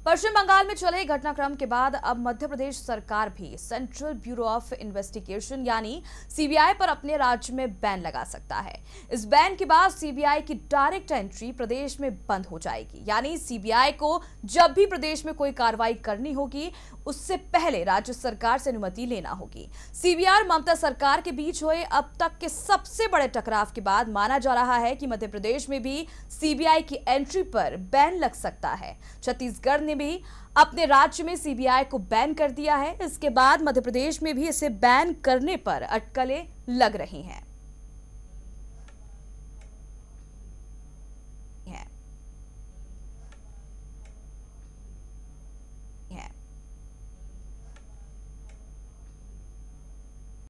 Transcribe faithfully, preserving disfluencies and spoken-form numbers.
पश्चिम बंगाल में चले घटनाक्रम के बाद अब मध्य प्रदेश सरकार भी सेंट्रल ब्यूरो ऑफ इन्वेस्टिगेशन यानी सीबीआई पर अपने राज्य में बैन लगा सकता है। इस बैन के बाद सीबीआई की डायरेक्ट एंट्री प्रदेश में बंद हो जाएगी, यानी सीबीआई को जब भी प्रदेश में कोई कार्रवाई करनी होगी उससे पहले राज्य सरकार से अनुमति लेना होगी। सीबीआई और ममता सरकार के बीच हुए अब तक के सबसे बड़े टकराव के बाद माना जा रहा है कि मध्य प्रदेश में भी सीबीआई की एंट्री पर बैन लग सकता है। छत्तीसगढ़ ने भी अपने राज्य में सीबीआई को बैन कर दिया है। इसके बाद मध्य प्रदेश में भी इसे बैन करने पर अटकलें लग रही हैं।